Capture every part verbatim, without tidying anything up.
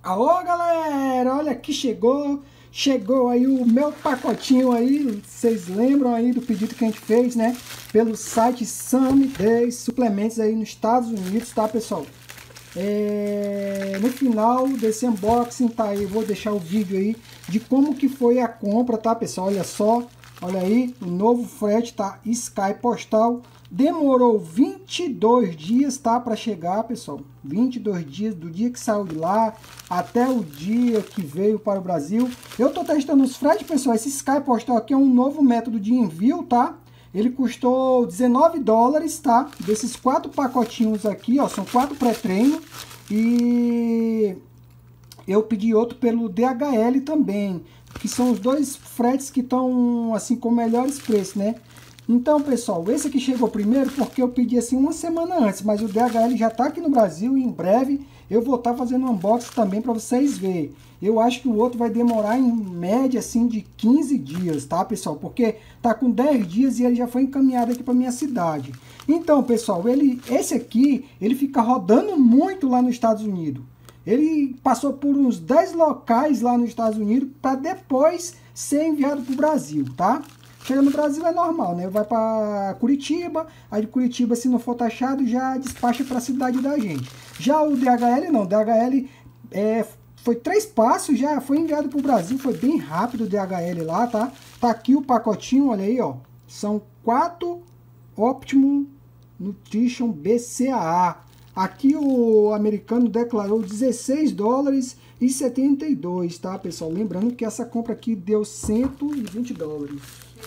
Alô, galera, olha que chegou, chegou aí o meu pacotinho aí, vocês lembram aí do pedido que a gente fez, né, pelo site Some Days Suplementos aí nos Estados Unidos, tá, pessoal? É, no final desse unboxing, tá aí, vou deixar o vídeo aí de como que foi a compra, tá, pessoal? Olha só, olha aí, o novo frete, tá, Sky Postal. Demorou vinte e dois dias, tá, para chegar, pessoal. vinte e dois dias, do dia que saiu de lá até o dia que veio para o Brasil. Eu tô testando os fretes, pessoal. Esse Sky Postal aqui é um novo método de envio, tá? Ele custou dezenove dólares, tá? Desses quatro pacotinhos aqui, ó, são quatro pré-treino. E eu pedi outro pelo D H L também, que são os dois fretes que estão assim com melhores preços, né? Então, pessoal, esse aqui chegou primeiro porque eu pedi assim uma semana antes, mas o D H L já está aqui no Brasil e em breve eu vou estar tá fazendo um unboxing também para vocês verem. Eu acho que o outro vai demorar em média assim de quinze dias, tá, pessoal? Porque tá com dez dias e ele já foi encaminhado aqui para minha cidade. Então, pessoal, ele, esse aqui, ele fica rodando muito lá nos Estados Unidos. Ele passou por uns dez locais lá nos Estados Unidos para depois ser enviado para o Brasil, tá? Chega no Brasil é normal, né? Vai para Curitiba, aí de Curitiba, se não for taxado, já despacha para a cidade da gente. Já o D H L não, o D H L é, foi três passos, já foi enviado para o Brasil, foi bem rápido o D H L lá, tá? Tá aqui o pacotinho, olha aí, ó. São quatro Optimum Nutrition B C A A. Aqui o americano declarou dezesseis dólares e setenta e dois, tá, pessoal? Lembrando que essa compra aqui deu cento e vinte dólares.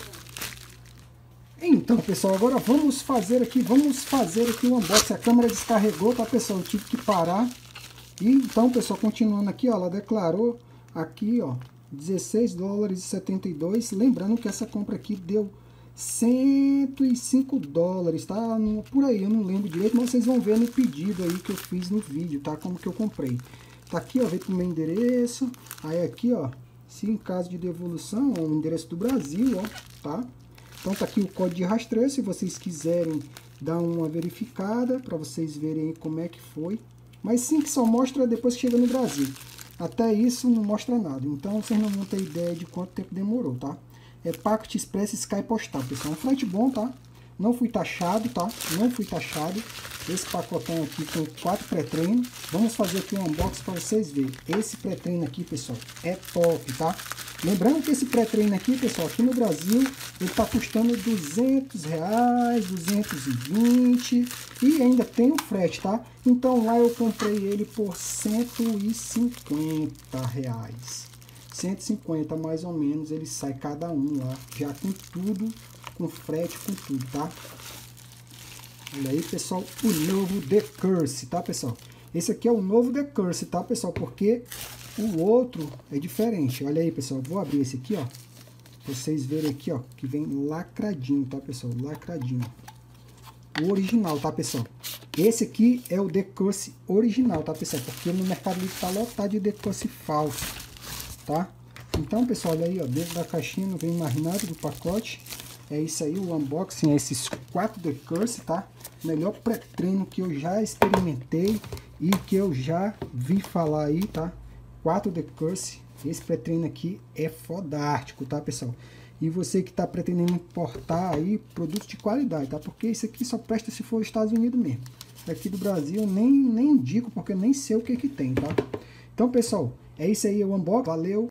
Então, pessoal, agora vamos fazer aqui, vamos fazer aqui o unboxing. A câmera descarregou, tá, pessoal? Eu tive que parar. E então, pessoal, continuando aqui, ó, ela declarou aqui, ó, dezesseis dólares e setenta e dois. Lembrando que essa compra aqui deu cento e cinco dólares, tá? Por aí, eu não lembro direito, mas vocês vão ver no pedido aí que eu fiz no vídeo, tá? Como que eu comprei. Tá aqui, ó, veio pro meu endereço. Aí aqui, ó, se em caso de devolução, ó, o endereço do Brasil, ó, tá? Então tá aqui o código de rastreio, se vocês quiserem dar uma verificada, para vocês verem aí como é que foi. Mas sim, que só mostra depois que chega no Brasil. Até isso não mostra nada, então vocês não vão ter ideia de quanto tempo demorou, tá? É Packet Express Sky Postal, pessoal. É um frete bom, tá? Não fui taxado, tá? Não fui taxado. Esse pacotão aqui com quatro pré-treino. Vamos fazer aqui um unboxing para vocês verem. Esse pré-treino aqui, pessoal, é top, tá? Lembrando que esse pré-treino aqui, pessoal, aqui no Brasil, ele tá custando duzentos reais, duzentos e vinte. E ainda tem o frete, tá? Então lá eu comprei ele por cento e cinquenta reais. cento e cinquenta mais ou menos, ele sai cada um lá, já com tudo, com frete, com tudo, tá? Olha aí, pessoal, o novo The Curse, tá, pessoal? Esse aqui é o novo The Curse, tá, pessoal? Porque o outro é diferente. Olha aí, pessoal, vou abrir esse aqui, ó, pra vocês verem aqui, ó, que vem lacradinho, tá, pessoal? Lacradinho. O original, tá, pessoal? Esse aqui é o The Curse original, tá, pessoal? Porque no Mercado Livre tá lotado de The Curse falso, tá? Então, pessoal, olha aí, ó, dentro da caixinha não vem mais nada do pacote. É isso aí, o unboxing, é esses quatro The Curse, tá? Melhor pré-treino que eu já experimentei e que eu já vi falar aí, tá? quatro The Curse, esse pré-treino aqui é fodástico, tá, pessoal? E você que tá pretendendo importar aí produtos de qualidade, tá? Porque isso aqui só presta se for os Estados Unidos mesmo. Aqui do Brasil eu nem, nem indico, porque eu nem sei o que que tem, tá? Então, pessoal, é isso aí, o unboxing. Valeu!